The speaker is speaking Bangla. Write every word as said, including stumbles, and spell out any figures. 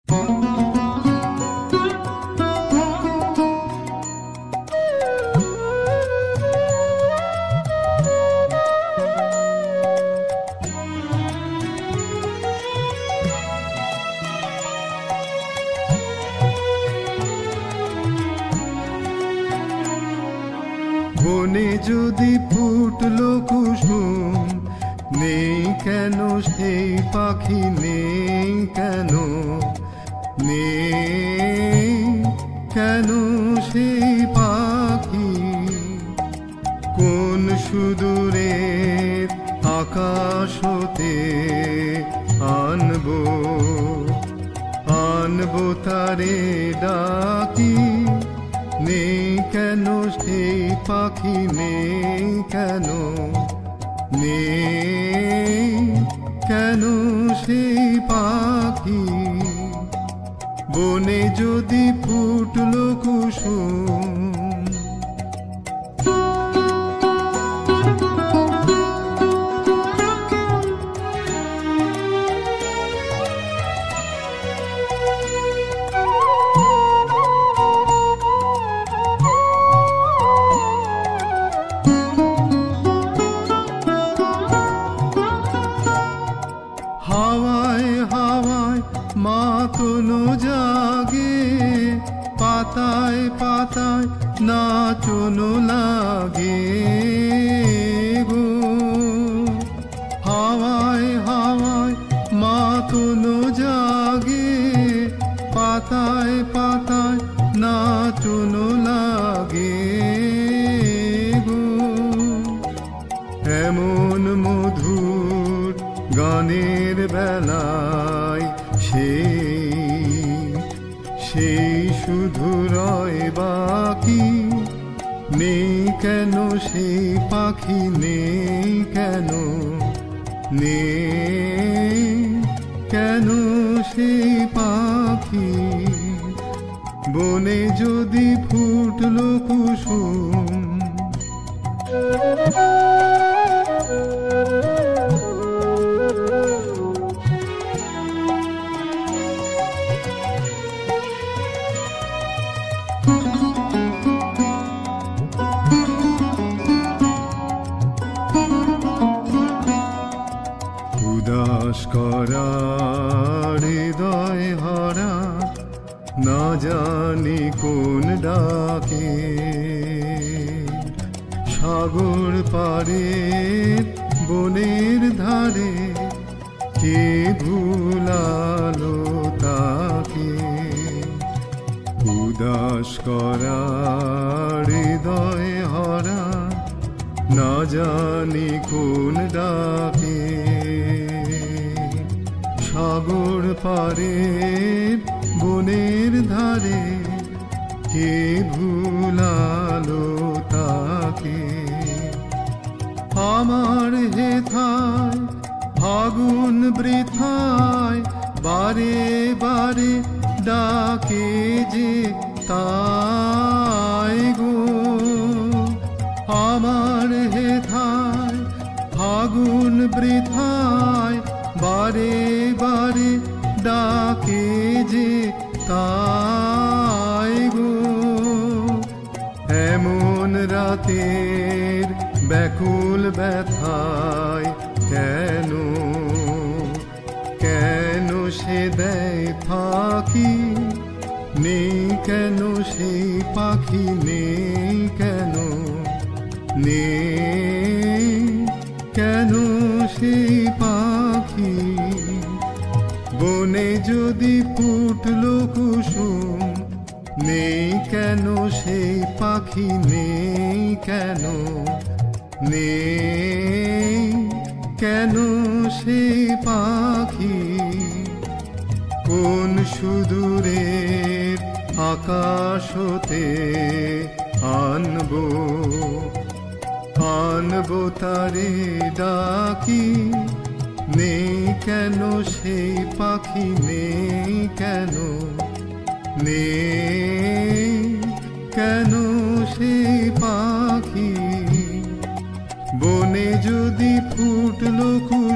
বনে যদি ফুটলো কুসুম, নেই কেন সেই পাখি, নেই কেন, নেই কেন সেই পাখি? কোন সুদূরের আকাশ হতে আনবো, আনবো তারে ডাকি, নেই কেন সেই পাখি, নেই কেন, নেই কেন সেই পাখি? বনে যদি ফুটলো কুসুম, হাওয়ায় হাওয়ায় মাতনো জাগে, পাতায় পাতায় নাচনো লাগে গো। হাওয়ায় হাওয়ায় মাতনো জাগে, পাতায় পাতায় নাচনো লাগে গো। এমন মধুর গানের বেলায় সেই সেই শুধু রয় বাকি, নেই কেন সেই পাখি, নেই কেন, নেই কেন সেই পাখি? বনে যদি ফুটলো কুসুম, উদাস করা হৃদয় হারা, না জানি কোন ডাকে, সাগর পারে বনের ধারে, কে ভুলালো তাকে? উদাস করা হৃদয় হারা, না জানি কোন ডাকে, সাগর পারে বনের ধারে, কে ভুলালো তাকে? আমার হেথায় ফাগুন বৃথায় বারে বারে ডাকে যে তাই গো। আমার হেথায় ফাগুন বৃথায় বারে বারে ডাকে যে তাই গো। এমন রাতের ব্যাকুল ব্যথায় কেন, কেন সে দেয় ফাঁকি, নেই কেন সেই পাখি, নেই কেন, নেই কেন সেই পাখি? বনে যদি ফুটলো কুসুম, নেই কেন সেই পাখি, নেই কেন, নেই কেন সেই পাখি? কোন সুদূরের আকাশ হতে আনবো, আনবো তারে ডাকি, নেই কেন সেই পাখি, নেই কেন, নেই কেন সেই পাখি? বনে যদি ফুটলো কুসুম,